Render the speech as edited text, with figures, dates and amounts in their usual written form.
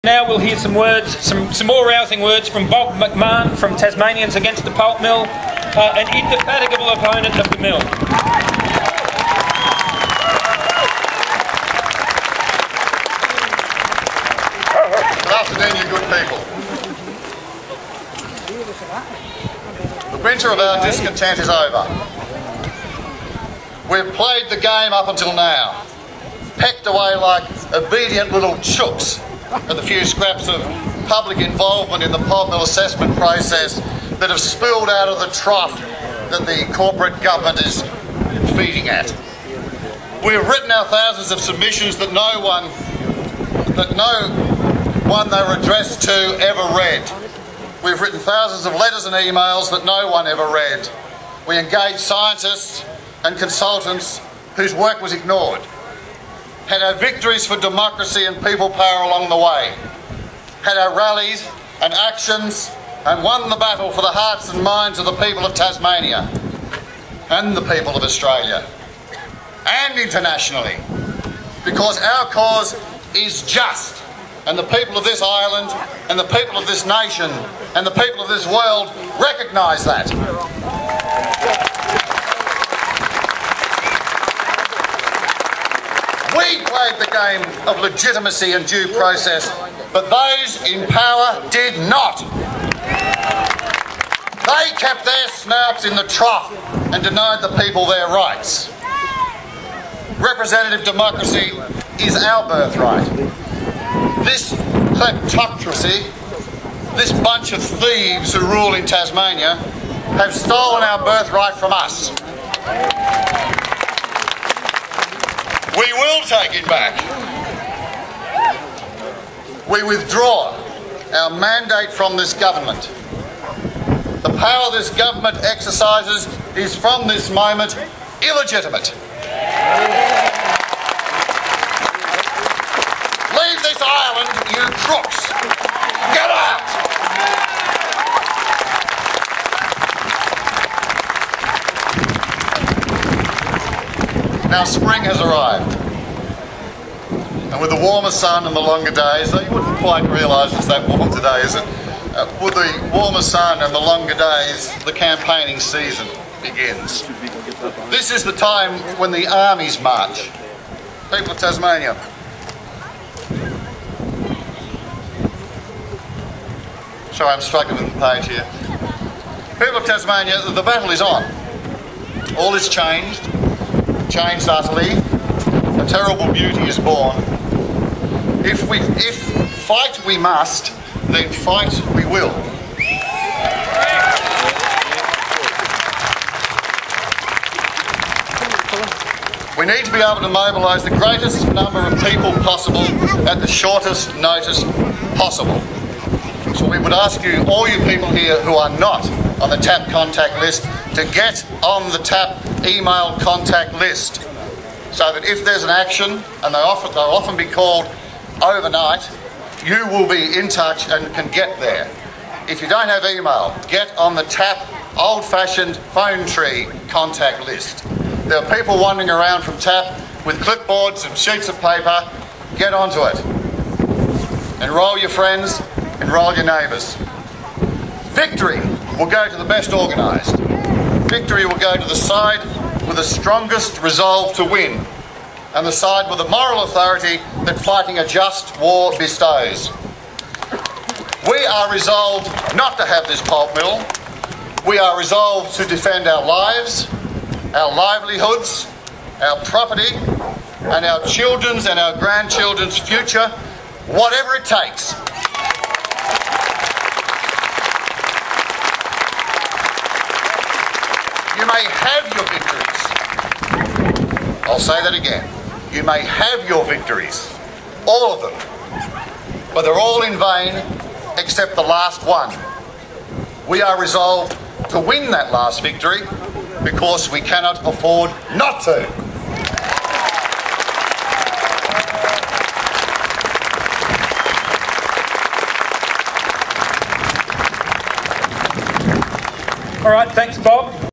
Now we'll hear some words, some more rousing words from Bob McMahon from Tasmanians Against the Pulp Mill, an indefatigable opponent of the mill. Good afternoon, you good people. The winter of our discontent is over. We've played the game up until now, pecked away like obedient little chooks at the few scraps of public involvement in the pulp mill assessment process that have spilled out of the trough that the corporate government is feeding at. We have written our thousands of submissions that no one they were addressed to ever read. We've written thousands of letters and emails that no one ever read. We engaged scientists and consultants whose work was ignored. Had our victories for democracy and people power along the way. Had our rallies and actions and won the battle for the hearts and minds of the people of Tasmania and the people of Australia and internationally, because our cause is just, and the people of this island and the people of this nation and the people of this world recognise that. We played the game of legitimacy and due process, but those in power did not. They kept their snouts in the trough and denied the people their rights. Representative democracy is our birthright. This kleptocracy, this bunch of thieves who rule in Tasmania, have stolen our birthright from us. We will take it back. We withdraw our mandate from this government. The power this government exercises is from this moment illegitimate. Leave this island, you crooks. Get out! Now spring has arrived, and with the warmer sun and the longer days, though you wouldn't quite realise it's that warm today, is it? With the warmer sun and the longer days, the campaigning season begins. This is the time when the armies march. People of Tasmania, sorry, I'm struggling with the page here. People of Tasmania, the battle is on. All is changed. Changed utterly, a terrible beauty is born. If fight we must, then fight we will. We need to be able to mobilise the greatest number of people possible at the shortest notice possible. So we would ask you, all you people here who are not on the TAP contact list, to get on the TAP email contact list, so that if there's an action, and they'll often be called overnight, you will be in touch and can get there. If you don't have email, get on the TAP old-fashioned phone tree contact list. There are people wandering around from TAP with clipboards and sheets of paper. Get onto it. Enrol your friends, enrol your neighbours. Victory will go to the best organised. Victory will go to the side with the strongest resolve to win, and the side with the moral authority that fighting a just war bestows. We are resolved not to have this pulp mill. We are resolved to defend our lives, our livelihoods, our property, and our children's and our grandchildren's future, whatever it takes. You may have your victories. I'll say that again. You may have your victories, all of them, but they're all in vain except the last one. We are resolved to win that last victory because we cannot afford not to. All right, thanks, Bob.